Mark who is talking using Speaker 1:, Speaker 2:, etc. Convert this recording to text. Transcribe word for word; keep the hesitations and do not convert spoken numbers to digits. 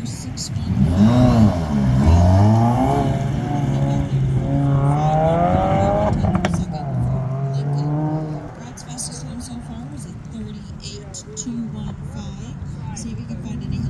Speaker 1: six feet. Brad's fastest time so far is at thirty-eight two one five. See if you can find any